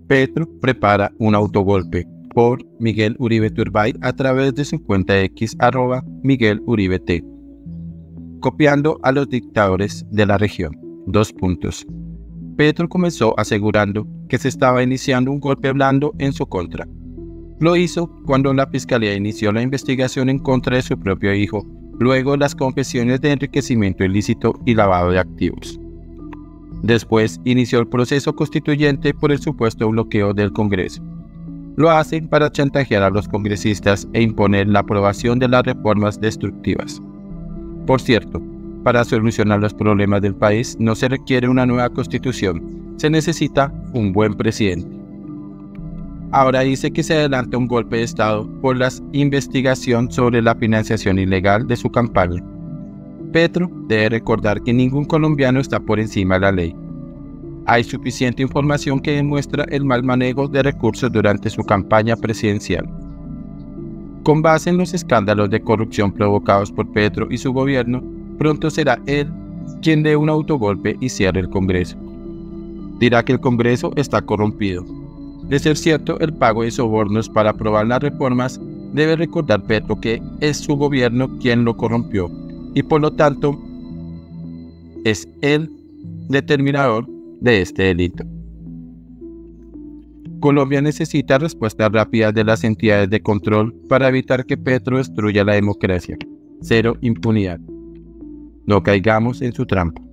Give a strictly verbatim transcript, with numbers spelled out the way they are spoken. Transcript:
Petro prepara un autogolpe, por Miguel Uribe Turbay a través de su cuenta X arroba Miguel Uribe T. Copiando a los dictadores de la región. Dos puntos. Petro comenzó asegurando que se estaba iniciando un golpe blando en su contra. Lo hizo cuando la fiscalía inició la investigación en contra de su propio hijo, luego de las confesiones de enriquecimiento ilícito y lavado de activos. Después inició el proceso constituyente por el supuesto bloqueo del Congreso. Lo hacen para chantajear a los congresistas e imponer la aprobación de las reformas destructivas. Por cierto, para solucionar los problemas del país no se requiere una nueva constitución, se necesita un buen presidente. Ahora dice que se adelanta un golpe de Estado por la investigación sobre la financiación ilegal de su campaña. Petro debe recordar que ningún colombiano está por encima de la ley. Hay suficiente información que demuestra el mal manejo de recursos durante su campaña presidencial. Con base en los escándalos de corrupción provocados por Petro y su gobierno, pronto será él quien dé un autogolpe y cierre el Congreso. Dirá que el Congreso está corrompido. De ser cierto el pago de sobornos para aprobar las reformas, debe recordar Petro que es su gobierno quien lo corrompió y por lo tanto es el determinador de este delito. Colombia necesita respuestas rápidas de las entidades de control para evitar que Petro destruya la democracia. Cero impunidad. No caigamos en su trampa.